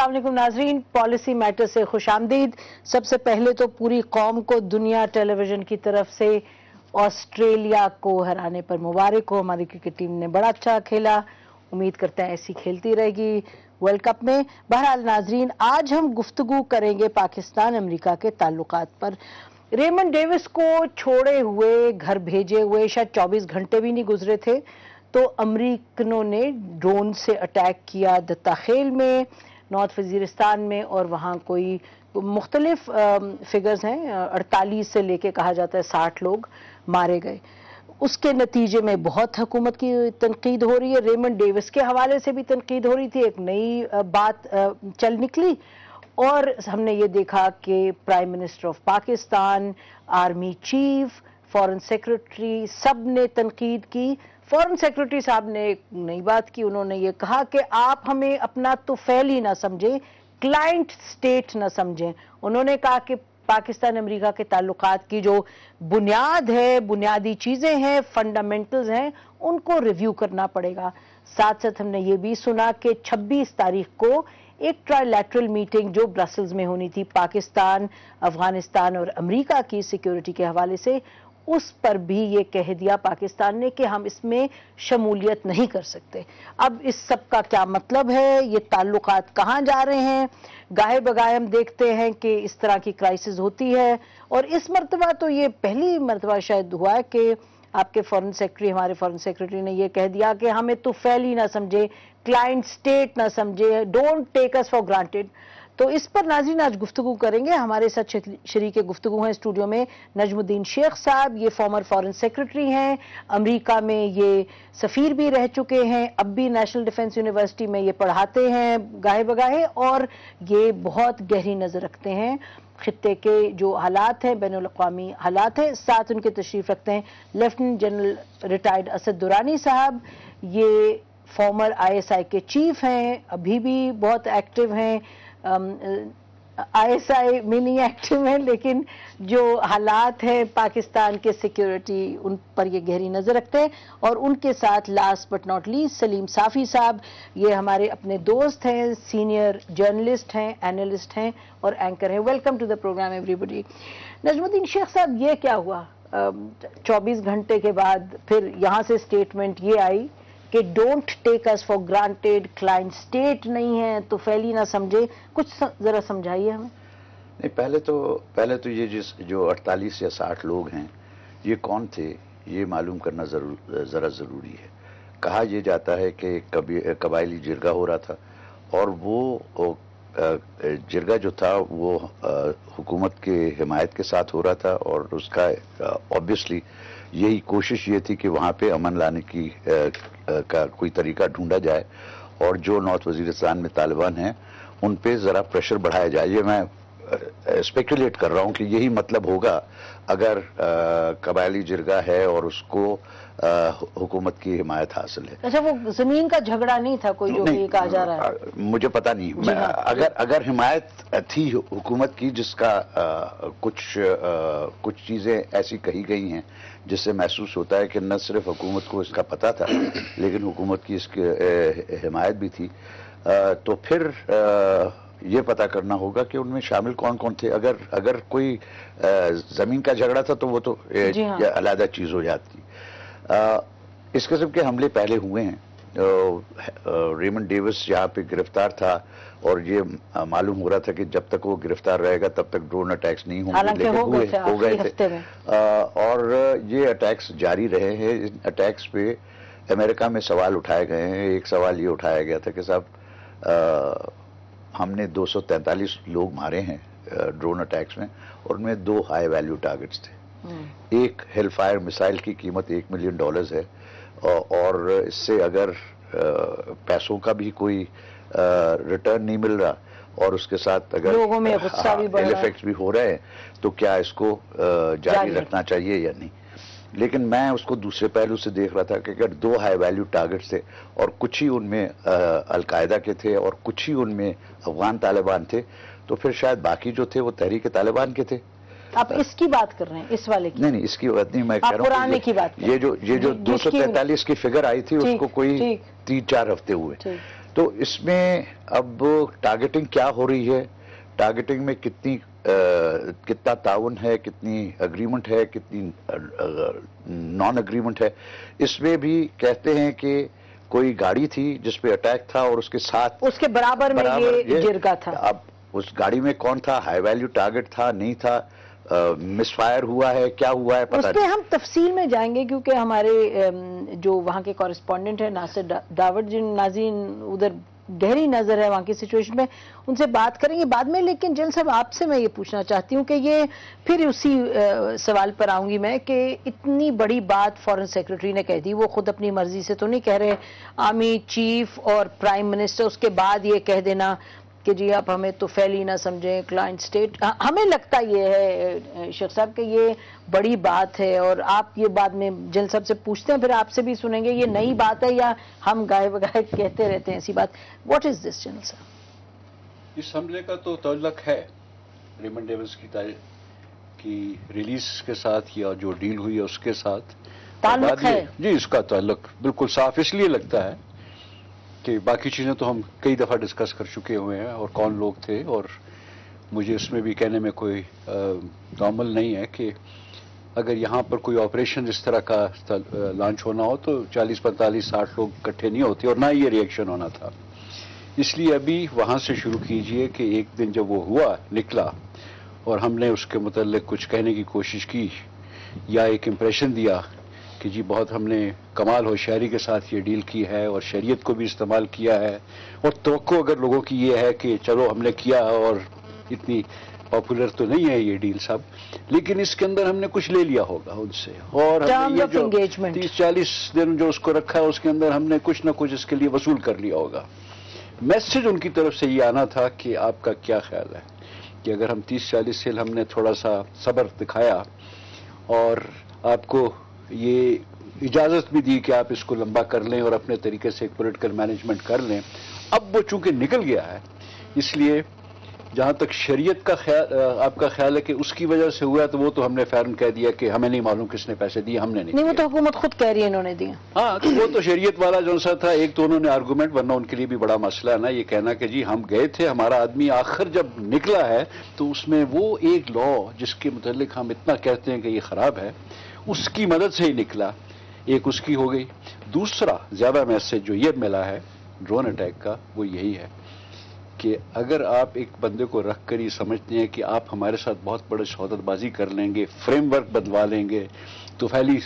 अस्सलाम वालेकुम नाजरीन, पॉलिसी मैटर से खुश आमदीद। सबसे पहले तो पूरी कौम को दुनिया टेलीविजन की तरफ से ऑस्ट्रेलिया को हराने पर मुबारक हो। हमारी क्रिकेट टीम ने बड़ा अच्छा खेला, उम्मीद करते हैं ऐसी खेलती रहेगी वर्ल्ड कप में। बहरहाल नाजरीन, आज हम गुफ्तगू करेंगे पाकिस्तान अमेरिका के ताल्लुकात पर। रेमंड डेविस को छोड़े हुए, घर भेजे हुए शायद 24 घंटे भी नहीं गुजरे थे तो अमरीकनों ने ड्रोन से अटैक किया दत्ताखेल में, नॉर्थ वजीरिस्तान में, और वहाँ कोई मुख्तलिफ फिगर्स हैं, 48 से लेके कहा जाता है 60 लोग मारे गए। उसके नतीजे में बहुत हुकूमत की तनकीद हो रही है। रेमंड डेविस के हवाले से भी तनकीद हो रही थी, एक नई बात चल निकली और हमने ये देखा कि prime minister of Pakistan, army chief, foreign secretary, सब ने तनकीद की। फॉरेन सेक्रेटरी साहब ने एक नई बात की, उन्होंने ये कहा कि आप हमें अपना तुफैल ही ना समझें, क्लाइंट स्टेट ना समझें। उन्होंने कहा कि पाकिस्तान अमेरिका के ताल्लुकात की जो बुनियाद है, बुनियादी चीजें हैं, फंडामेंटल्स हैं, उनको रिव्यू करना पड़ेगा। साथ साथ हमने ये भी सुना कि 26 तारीख को एक ट्राइलैटरल मीटिंग जो ब्रसल्स में होनी थी पाकिस्तान, अफगानिस्तान और अमेरिका की सिक्योरिटी के हवाले से, उस पर भी ये कह दिया पाकिस्तान ने कि हम इसमें शमूलियत नहीं कर सकते। अब इस सब का क्या मतलब है, ये ताल्लुकात कहाँ जा रहे हैं? गाहे बगाहे हम देखते हैं कि इस तरह की क्राइसिस होती है और इस मरतबा तो ये पहली मरतबा शायद हुआ है कि आपके फॉरेन सेक्रेटरी, हमारे फॉरेन सेक्रेटरी ने ये कह दिया कि हमें तुफैल ही ना समझे, क्लाइंट स्टेट ना समझे, don't take us for granted. तो इस पर नाज़रीन आज गुफ्तगू करेंगे। हमारे साथ शरीक गुफ्तगू हैं स्टूडियो में नजमुद्दीन शेख साहब, ये फॉर्मर फॉरेन सेक्रेटरी हैं, अमेरिका में ये सफ़ीर भी रह चुके हैं, अब भी नेशनल डिफेंस यूनिवर्सिटी में ये पढ़ाते हैं गाहे बगाहे, और ये बहुत गहरी नज़र रखते हैं खित्ते के जो हालात हैं, बैनुल अक़वामी हालात हैं। साथ उनके तशरीफ़ रखते हैं lieutenant general retired Asad Durrani साहब, ये फॉर्मर ISI के चीफ हैं, अभी भी बहुत एक्टिव हैं। ISI में नहीं एक्टिव है, लेकिन जो हालात हैं पाकिस्तान के सिक्योरिटी, उन पर ये गहरी नजर रखते हैं। और उनके साथ last but not least Saleem Safi साहब, ये हमारे अपने दोस्त हैं, सीनियर जर्नलिस्ट हैं, एनालिस्ट हैं और एंकर हैं। Welcome to the program everybody. Najmuddin Sheikh साहब, ये क्या हुआ? 24 घंटे के बाद फिर यहाँ से स्टेटमेंट ये आई कि don't take us for granted, client state नहीं है तो फैली ना समझे। कुछ जरा समझाइए हमें। नहीं, पहले तो ये जो 48 या 60 लोग हैं, ये कौन थे ये मालूम करना ज़रा ज़रूरी है। कहा यह जाता है कि कबायली जिरगा हो रहा था और वो जिरगा जो था वो हुकूमत के हिमायत के साथ हो रहा था और उसका ऑब्वियसली यही कोशिश ये थी कि वहाँ पे अमन लाने की का कोई तरीका ढूंढा जाए और जो नॉर्थ वजीरिस्तान में तालिबान हैं उन पे ज़रा प्रेशर बढ़ाया जाए। ये मैं स्पेकुलेट कर रहा हूँ कि यही मतलब होगा अगर कबायली जिरगा है और उसको हुकूमत की हिमायत हासिल है। अच्छा, वो जमीन का झगड़ा नहीं था कोई जो ये कहा जा रहा है? मुझे पता नहीं। अगर हिमायत थी हुकूमत की, जिसका कुछ चीजें ऐसी कही गई हैं जिससे महसूस होता है कि न सिर्फ हुकूमत को इसका पता था लेकिन हुकूमत की इसकी हिमायत भी थी, तो फिर ये पता करना होगा कि उनमें शामिल कौन कौन थे। अगर कोई जमीन का झगड़ा था तो वो तो अलग चीज हो जाती। इस किस्म के हमले पहले हुए हैं। रेमंड डेविस यहाँ पे गिरफ्तार था और ये मालूम हो रहा था कि जब तक वो गिरफ्तार रहेगा तब तक ड्रोन अटैक्स नहीं होंगे, लेकिन हो गए थे। और ये अटैक्स जारी रहे हैं। इन अटैक्स पे अमेरिका में सवाल उठाए गए हैं। एक सवाल ये उठाया गया था कि साहब हमने 243 लोग मारे हैं ड्रोन अटैक्स में और उनमें 2 हाई वैल्यू टारगेट्स थे। एक हेलफायर मिसाइल की कीमत $1 मिलियन है और इससे अगर पैसों का भी कोई रिटर्न नहीं मिल रहा और उसके साथ अगर लोगों में गुस्सा भी बढ़ रहा है, इफेक्ट्स भी हो रहे हैं, तो क्या इसको जारी रखना चाहिए या नहीं। लेकिन मैं उसको दूसरे पहलू से देख रहा था कि अगर 2 हाई वैल्यू टारगेट्स थे और कुछ ही उनमें अलकायदा के थे और कुछ ही उनमें अफगान तालिबान थे, तो फिर शायद बाकी जो थे वो तहरीक तालिबान के थे। आप इसकी बात कर रहे हैं, इस वाले की? नहीं, इसकी बात नहीं, मैं कह रहा हूं पुराने की बात। ये जो 243 की फिगर आई थी उसको कोई 3-4 हफ्ते हुए, تو اس میں اب ٹارگیٹنگ کیا ہو رہی ہے، ٹارگیٹنگ میں کتنا تعاون ہے، کتنی اگریمنٹ ہے، کتنی نان اگریمنٹ ہے. اس میں بھی کہتے ہیں کہ کوئی گاڑی تھی جس پہ اٹیک تھا اور اس کے ساتھ اس کے برابر میں یہ جرگہ تھا. اب اس گاڑی میں کون تھا، ہائی ویلیو ٹارگیٹ تھا، نہیں تھا، مس فائر ہوا ہے، کیا ہوا ہے، پتہ اس پہ ہم تفصیل میں جائیں گے کیونکہ ہمارے جو وہاں کے کورسپونڈنٹ ہیں ناصر داوڑ، جن ناظرین ادھر گہری نظر ہے وہاں کی سچویشن میں، ان سے بات کریں گے بعد میں. لیکن جن صاحب آپ سے میں یہ پوچھنا چاہتی ہوں کہ یہ پھر اسی سوال پر آؤں گی میں کہ اتنی بڑی بات فارن سیکرٹری نے کہہ دی، وہ خود اپنی مرضی سے تو نہیں کہہ رہے، آرمی چیف اور پرائم منسٹر، اس کے بعد یہ کہہ دینا کہ جی آپ ہمیں تو فیلی نہ سمجھیں، کلائنٹ سٹیٹ. ہمیں لگتا یہ ہے شیخ صاحب کہ یہ بڑی بات ہے، اور آپ یہ بعد میں جن صاحب سے پوچھتے ہیں، پھر آپ سے بھی سنیں گے یہ نئی بات ہے یا ہم گائے بگائے کہتے رہتے ہیں ایسی بات. واٹ از دس جنرل صاحب؟ اس حملے کا تو تعلق ہے ریمنڈ ڈیوس کی ریلیز کے ساتھ یا جو ڈیل ہوئی ہے اس کے ساتھ تعلق ہے. جی اس کا تعلق بالکل صاف اس لیے لگتا ہے کہ باقی چیزیں تو ہم کئی دفعہ ڈسکس کر چکے ہوئے ہیں اور کون لوگ تھے، اور مجھے اس میں بھی کہنے میں کوئی تعمل نہیں ہے کہ اگر یہاں پر کوئی آپریشن اس طرح کا لانچ ہونا ہو تو 40 45 60 لوگ اکٹھے نہیں ہوتے، اور نہ یہ ریئیکشن ہونا تھا. اس لیے ابھی وہاں سے شروع کیجئے کہ ایک دن جب وہ ہوا نکلا اور ہم نے اس کے متعلق کچھ کہنے کی کوشش کی یا ایک امپریشن دیا کہ جی بہت ہم نے کمال ہوشیاری کے ساتھ یہ ڈیل کی ہے اور شریعت کو بھی استعمال کیا ہے، اور توقع اگر لوگوں کی یہ ہے کہ چلو ہم نے کیا اور اتنی پاپولر تو نہیں ہے یہ ڈیل سب، لیکن اس کے اندر ہم نے کچھ لے لیا ہوگا ان سے، اور ہم نے یہ جو 30 40 دن جو اس کو رکھا ہے اس کے اندر ہم نے کچھ نہ کچھ اس کے لیے وصول کر لیا ہوگا. میسج ان کی طرف سے یہ آنا تھا کہ آپ کا کیا خیال ہے کہ اگر ہم 30 40 سال ہم نے تھوڑا سا صبر دکھایا اور آپ کو یہ اجازت بھی دی کہ آپ اس کو لمبا کر لیں اور اپنے طریقے سے ایک پولیٹیکل مینجمنٹ کر لیں، اب وہ چونکہ نکل گیا ہے، اس لیے جہاں تک شریعت کا خیال آپ کا خیال ہے کہ اس کی وجہ سے ہوا تو وہ تو ہم نے فوراً کہہ دیا کہ ہمیں نہیں معلوم کس نے پیسے دیے، ہم نے نہیں. وہ تو حکومت خود کہہ رہی ہے انہوں نے دیا. ہاں تو وہ تو شریعت والا جو سا تھا، ایک تو انہوں نے آرگومنٹ، ورنہ ان کے لیے بھی بڑا مسئلہ ہے نا یہ کہنا کہ جی ہم گئے تھے، ہمارا آدمی آخر جب نکلا ہے تو اس میں وہ ایک لا جس کے متعلق ہم اتنا کہتے ہیں کہ یہ خراب ہے، اس کی مدد سے ہی نکلا. ایک اس کی ہو گئی. دوسرا زیادہ میسج جو یہ ملا ہے ڈرون اٹیک کا وہ یہی ہے کہ اگر آپ ایک بندے کو رکھ کر یہ سمجھتے ہیں کہ آپ ہمارے ساتھ بہت بڑے سعادت بازی کر لیں گے، فریم ورک بدلوا لیں گے، تو پھیلی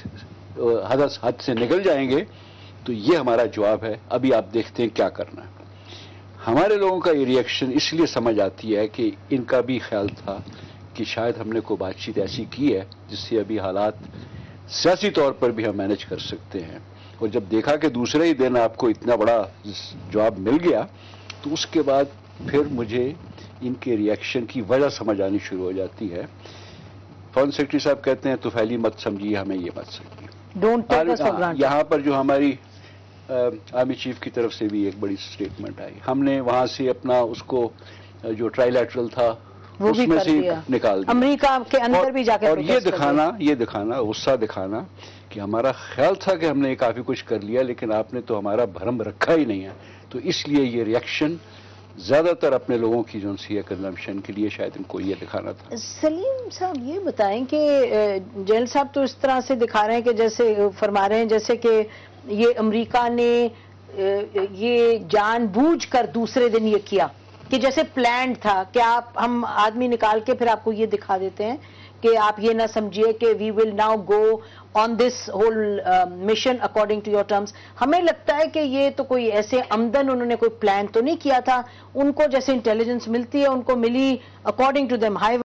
حد سے نکل جائیں گے، تو یہ ہمارا جواب ہے. ابھی آپ دیکھتے ہیں کیا کرنا ہے. ہمارے لوگوں کا یہ ریئیکشن اس لیے سمجھ آتی ہے کہ ان کا بھی خیال تھا کہ شاید ہم نے کوئی بات چیت ایسی کی ہے جس سے ابھی حالات سیاسی طور پر بھی ہم مینج کر سکتے ہیں. اور جب دیکھا کہ دوسرے ہی دن آپ کو اتنا بڑا جواب مل گیا تو اس کے بعد پھر مجھے ان کے ریئیکشن کی وجہ سمجھ آنی شروع ہو جاتی ہے. فارن سیکرٹری صاحب کہتے ہیں تو پھیلی مت سمجھیے، ہمیں یہ مت سمجھیے. یہاں پر جو ہماری آرمی چیف کی طرف سے بھی ایک بڑی سٹیٹمنٹ آئی، ہم نے وہاں سے اپنا اس کو جو ٹرائی لیٹرل تھا اس میں سے نکال دیا، امریکہ کے اندر بھی جا کے. اور یہ دکھانا غصہ دکھانا کہ ہمارا خیال تھا کہ ہم نے کافی کچھ کر لیا لیکن آپ نے تو ہمارا بھرم رکھا ہی نہیں ہے. تو اس لیے یہ ریئیکشن زیادہ تر اپنے لوگوں کی جو سی کنزمپشن کے لیے شاید ان کو یہ دکھانا تھا. سلیم صاحب یہ بتائیں کہ جیل صاحب تو اس طرح سے دکھا رہے ہیں کہ جیسے فرما رہے ہیں جیسے کہ یہ امریکہ نے یہ جان بوجھ کر دوسرے دن یہ کیا کہ جیسے پلانڈ تھا کہ آپ ہم آدمی نکال کے پھر آپ کو یہ دکھا دیتے ہیں کہ آپ یہ نہ سمجھیے کہ we will now go on this whole mission according to your terms. ہمیں لگتا ہے کہ یہ تو کوئی ایسے عمدن انہوں نے کوئی پلان تو نہیں کیا تھا، ان کو جیسے انٹیلیجنس ملتی ہے ان کو ملی اکارڈنگ ٹو دیم ہائی